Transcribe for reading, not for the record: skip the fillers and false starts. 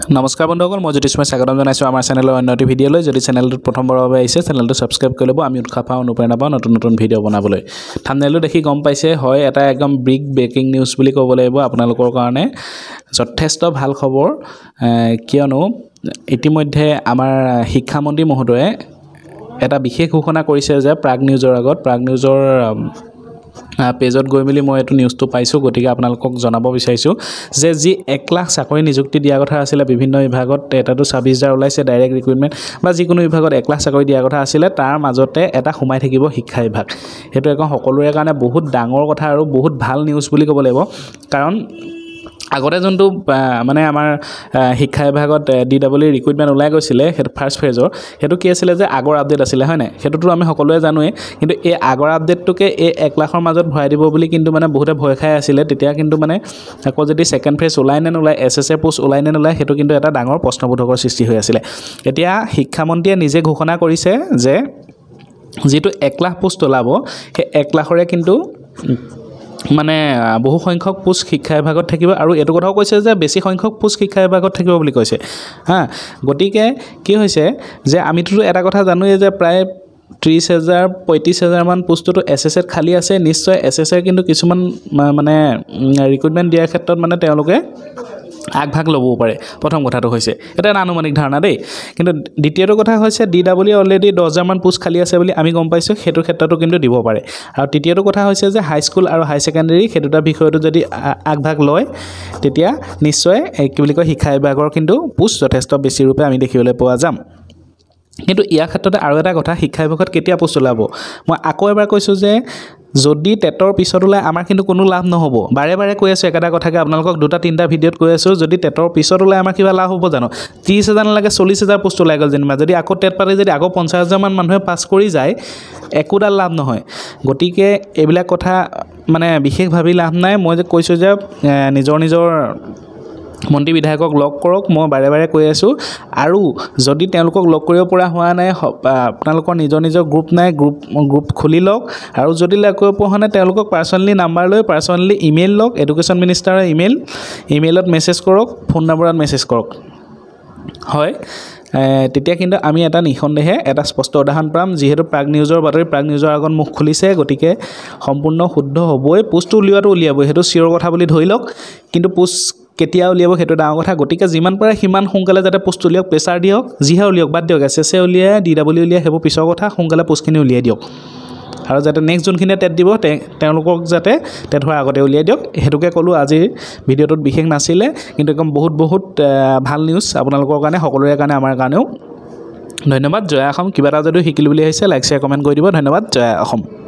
নমস্কাৰ বন্ধুসকল, মই জ্যোতিষময় স্বাগতম জনাইছোঁ আমাৰ চেনেলৰ অন্য এটি ভিডিঅ'লৈ। যদি চেনেলটোত প্ৰথমবাৰৰ বাবে আহিছে, চেনেলটো ছাবস্ক্ৰাইব কৰি ল'ব। আমি উৎসাহ পাওঁ, অনুপ্ৰেৰণা পাওঁ নতুন নতুন ভিডিঅ' বনাবলৈ। থাম্বনেইলটো দেখি গম পাইছে, হয় এটা একদম বিগ ব্ৰেকিং নিউজ বুলি ক'ব লাগিব আপোনালোকৰ কাৰণে। যথেষ্ট ভাল খবৰ, কিয়নো ইতিমধ্যে আমাৰ শিক্ষামন্ত্ৰী মহোদয়ে এটা বিশেষ ঘোষণা কৰিছে যে প্ৰাগ নিউজৰ আগত, প্ৰাগ নিউজৰ পেজত গৈ মেলি মই এইটো নিউজটো পাইছোঁ। গতিকে আপোনালোকক জনাব বিচাৰিছোঁ যে যি 1 লাখ চাকৰি নিযুক্তি দিয়াৰ কথা আছিলে বিভিন্ন বিভাগত, এটাতো 26,000 ওলাইছে ডাইৰেক্ট ৰিক্ৰুটমেণ্ট বা যিকোনো বিভাগত 1 লাখ চাকৰি দিয়াৰ কথা আছিলে, তাৰ মাজতে এটা সোমাই থাকিব শিক্ষা বিভাগ। সেইটো এখন সকলোৰে কাৰণে বহুত ডাঙৰ কথা আৰু বহুত ভাল নিউজ বুলি ক'ব লাগিব। কাৰণ আগতে যোনটো মানে আমাৰ শিক্ষা বিভাগত DEE ৰিক্ৰুটমেণ্ট ওলাই গৈছিলে, সেইটো ফাৰ্ষ্ট ফেজৰ, সেইটো কি আছিলে যে আগৰ আপডেট আছিলে, হয় নাই? সেইটোতো আমি সকলোৱে জানোৱেই। কিন্তু এই আগৰ আপডেটটোকে এই 1 লাখৰ মাজত ভৰাই দিব বুলি কিন্তু মানে বহুতে ভয় খাই আছিলে। তেতিয়া কিন্তু মানে আকৌ যদি ছেকেণ্ড ফেজ ওলাই নে নোলায়, SSA পোষ্ট ওলাই নে নোলায়, সেইটো কিন্তু এটা ডাঙৰ প্ৰশ্নবোধকৰ সৃষ্টি হৈ আছিলে। এতিয়া শিক্ষামন্ত্ৰীয়ে নিজে ঘোষণা কৰিছে যে যিটো 1 লাখ পোষ্ট ওলাব, সেই 1 লাখৰে কিন্তু মানে বহু সংখ্যক পোষ্ট শিক্ষা বিভাগত থাকিব। আৰু এইটো কথাও কৈছে যে বেছি সংখ্যক পোষ্ট শিক্ষা বিভাগত থাকিব বুলি কৈছে। গতিকে কি হৈছে যে আমিতো এটা কথা জানোৱেই যে প্ৰায় 30,000 35,000 মান পোষ্টতো SSAত খালী আছে। নিশ্চয় SSA কিন্তু কিছুমান মানে ৰিক্ৰুটমেণ্ট দিয়াৰ ক্ষেত্ৰত মানে তেওঁলোকে আগভাগ ল'বও পাৰে। প্ৰথম কথাটো হৈছে এটা আনুমানিক ধাৰণা দেই। কিন্তু দ্বিতীয়টো কথা হৈছে DEE অলৰেডি 10,000 মান পোষ্ট খালী আছে বুলি আমি গম পাইছোঁ, সেইটোৰ ক্ষেত্ৰতো কিন্তু দিব পাৰে। আৰু তৃতীয়টো কথা হৈছে যে হাইস্কুল আৰু হাই ছেকেণ্ডেৰী সেই দুটা বিষয়টো যদি আগভাগ লয়, তেতিয়া নিশ্চয় কি বুলি কয় শিক্ষা বিভাগৰ কিন্তু পোষ্ট যথেষ্ট বেছি ৰূপে আমি দেখিবলৈ পোৱা যাম। কিন্তু ইয়াৰ ক্ষেত্ৰতে আৰু এটা কথা, শিক্ষা বিভাগত কেতিয়া পোষ্ট ওলাব? মই আকৌ এবাৰ কৈছোঁ যে যদি টেটৰ পিছত ওলাই আমাৰ কিন্তু কোনো লাভ নহ'ব। বাৰে বাৰে কৈ আছোঁ একেটা কথাকে, আপোনালোকক 2-3টা ভিডিঅ'ত কৈ আছোঁ, যদি টেটৰ পিছত ওলাই আমাৰ কিবা লাভ হ'ব জানো? 30,000 নালাগে 40,000 পোষ্ট ওলাই গ'ল যেনিবা, যদি আকৌ টেট পাতে যদি আকৌ 50,000 মান মানুহে পাছ কৰি যায়, একোডাল লাভ নহয়। গতিকে এইবিলাক কথা মানে বিশেষ ভাবি লাভ নাই। মই যে কৈছোঁ যে নিজৰ মন্ত্ৰী বিধায়কক লগ কৰক, মই বাৰে বাৰে কৈ আছোঁ। আৰু যদি তেওঁলোকক লগ কৰিব পৰা হোৱা নাই, আপোনালোকৰ নিজৰ গ্ৰুপ নাই, গ্ৰুপ খুলি লওক। আৰু যদি লগ কৰিব পৰা নাই, তেওঁলোকক পাৰ্চনেলি নাম্বাৰ লৈ পাৰ্চনেলি ইমেইল লওক, এডুকেশ্যন মিনিষ্টাৰৰ ইমেইলত মেছেজ কৰক, ফোন নম্বৰত মেছেজ কৰক। হয়, তেতিয়া কিন্তু আমি এটা নিঃসন্দেহে এটা স্পষ্ট উদাহৰণ পাম। যিহেতু প্ৰাগ নিউজৰ বাতৰি প্ৰাগ নিউজৰ আগত মুখ খুলিছে, গতিকে সম্পূৰ্ণ শুদ্ধ হ'বই। পোষ্টটো উলিয়াবই, সেইটো চিয়ৰ কথা বুলি ধৰি লওক। কিন্তু পোষ্ট কেতিয়া উলিয়াব সেইটো ডাঙৰ কথা। গতিকে যিমান পাৰে সিমান সোনকালে যাতে পোষ্ট উলিয়াওক, প্ৰেছাৰ দিয়ক, যিহে উলিয়াওক, বাদ দিয়ক। SSA উলিয়াই DEE উলিয়াই সেইবোৰ পিছৰ কথা, সোনকালে পোষ্টখিনি উলিয়াই দিয়ক। আৰু যাতে নেক্সট যোনখিনিয়ে টেট দিব তেওঁলোকক যাতে টেট হোৱাৰ আগতে উলিয়াই দিয়ক। সেইটোকে ক'লোঁ। আজিৰ ভিডিঅ'টোত বিশেষ নাছিলে, কিন্তু একদম বহুত ভাল নিউজ আপোনালোকৰ কাৰণে, সকলোৰে কাৰণে, আমাৰ কাৰণেও। ধন্যবাদ। জয় অসম। কিবা এটা যদি শিকিলোঁ বুলি আহিছে, লাইক শ্বেয়াৰ কমেণ্ট কৰি দিব। ধন্যবাদ। জয় অসম।